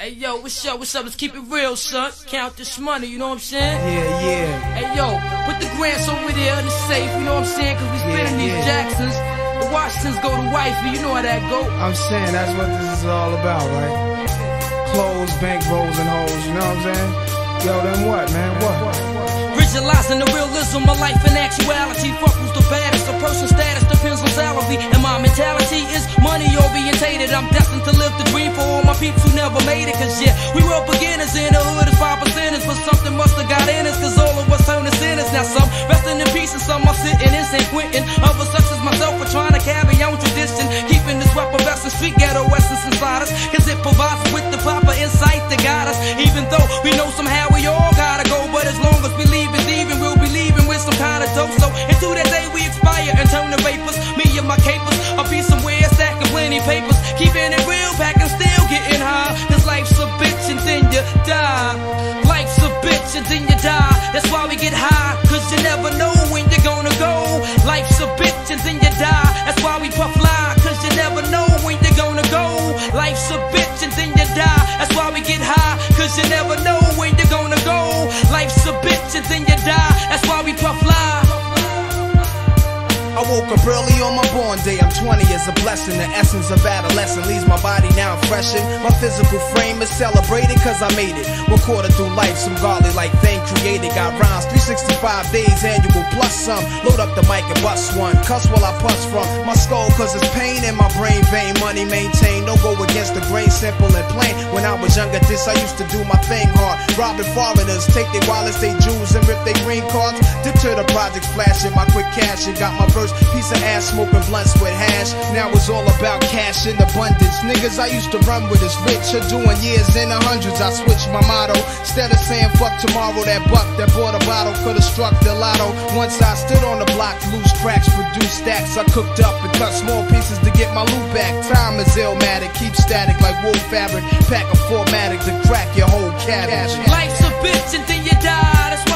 Hey yo, what's up, let's keep it real, son. Count this money, you know what I'm saying? Yeah. Hey yo, put the grants over there in the safe, you know what I'm saying? Cause we spending these Jacksons. The Washingtons go to wifey, you know how that go. I'm saying that's what this is all about, right? Clothes, bank rolls, and hoes, you know what I'm saying? Yo, then what, man? What? Visualizing the realism of life and actuality. Fuck who's the baddest. A person's status depends on salary. And my mentality is money orientated. I'm destined to live the dream for all my peeps who never made it. Cause yeah, we were beginners in the hood as 5%ers. But something must have got in us, cause all of us turned to sinners. Now some resting in peace and some are sitting in St. Quentin. Others such as myself are trying to carry on tradition, keeping this rap of and street ghetto essence inside us. Cause it provides us with the proper insight to guide us. Even though we know somehow we all gotta go, but as long as we leave it even, we'll be leaving with some kind of dope. So into that day we expire and turn to vapors. Me and my capers, I'll be somewhere stacking plenty papers, keeping it real, packing still getting high. Cause life's a bitch and then you die. Life's a bitch and then you die. That's why we get high, cause you never know when you're gonna go. Life's a bitch and then you die. That's why we puff fly, cause you never know when you're gonna go. Life's a bitch and then you die. That's why we get high, cause you never know when you're gonna go. Life's a bitch and then you die. That's why we puff fly. I woke up early on my born day, I'm 20 is a blessing. The essence of adolescence leaves my body now freshened. My physical frame is celebrated cause I made it. One quarter through life, some godly like thing created. Got rhymes, 365 days annual plus some. Load up the mic and bust one, cuss while I puss from my skull cause it's pain in my brain vein. Money maintained, don't go against the grain, simple and plain. When I was younger this I used to do my thing hard. Robbing foreigners, take their wallets, they jewels and rip their green cards. Dip to the projects flashing my quick cash and got my first piece of ass smoking blunts with hash. Now it's all about cash in abundance. Niggas I used to run with is rich, are doing years in the hundreds. I switched my motto. Instead of saying fuck tomorrow, that buck that bought a bottle could've struck the lotto. Once I stood on the block, loose cracks, produced stacks. I cooked up and cut small pieces to get my loot back. Time is illmatic, keep static like wool fabric. Pack a 4-matic to crack your whole cabbage. Life's a bitch and then you die. That's why